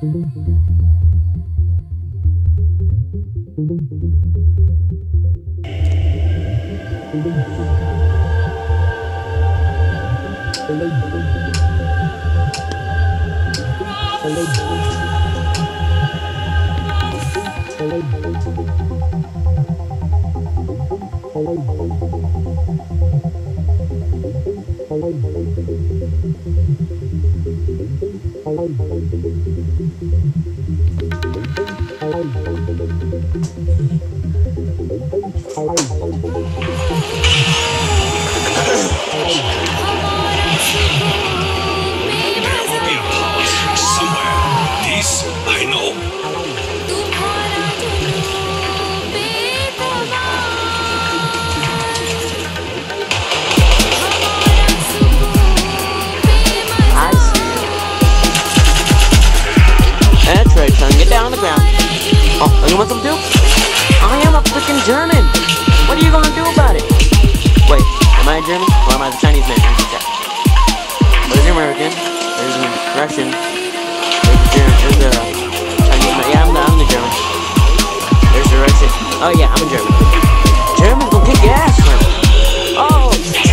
Get down on the ground. Oh, you want some too? I am a freaking German. What are you gonna do about it? Wait, am I a German or am I the Chinese man? There's an American. There's a Russian. There's a Chinese man. Yeah, I'm the German. There's the Russian. Oh yeah, I'm a German. Germans will kick your ass, man. Oh.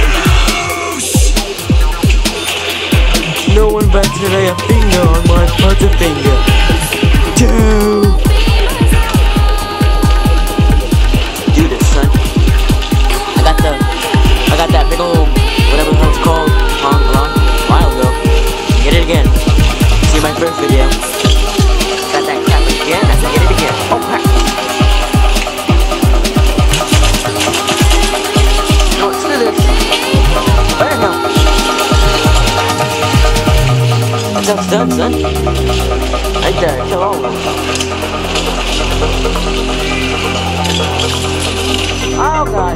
No one bats to lay a finger on my butterfinger. Do this, son. I got that big old whatever it's called a while ago. Get it again. See my first video. Got that crap again. I can get it again. Oh crap. No, screw this. There you go. That's how it's done, son. Right there, kill all of them. Oh god.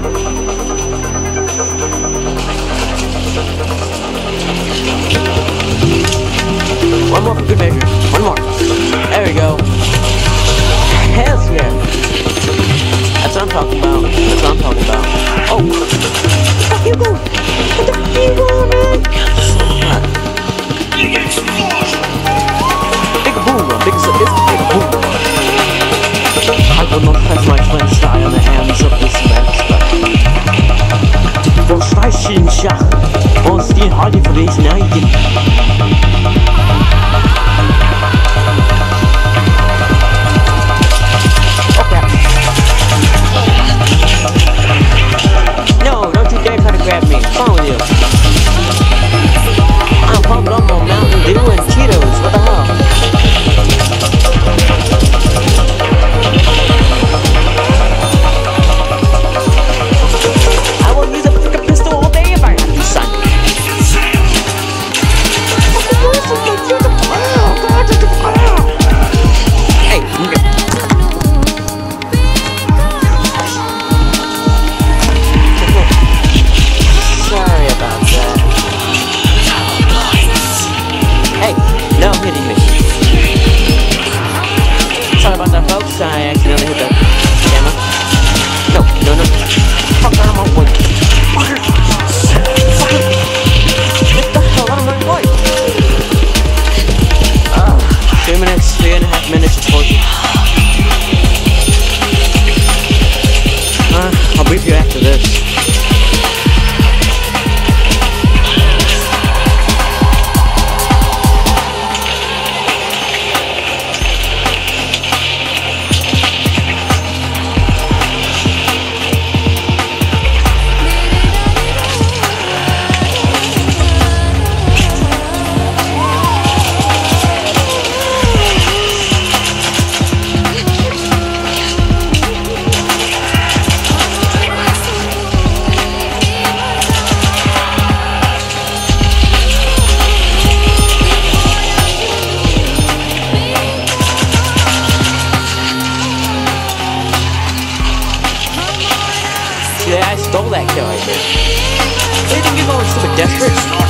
One more for good measure. One more. There we go. Hells yeah. That's what I'm talking about. That's what I'm talking about. Oh. Where the fuck you going? Where the fuck you going, man? Big explosion. Big boom. Big boom. I will not press my clenched eye on the hands of this monster. Wo schreist du den Schach? Wo ist die Hardy für dich neigen? Oh crap. No, don't you dare try to grab me. What's wrong with you? I'm pumped up on Mountain Dew and Cheetos. What the hell? I will use a freaking pistol all day if I have to, son. Hey, sorry about that. Hey, no hitting me. Sorry about that, folks. I accidentally hit the camera. No. Fuck out of my way. Get the hell out of my way. 3.5 minutes of torture. I'll brief you after this. Yeah, I stole that kill right there. What do you think you're going, stupid desperate?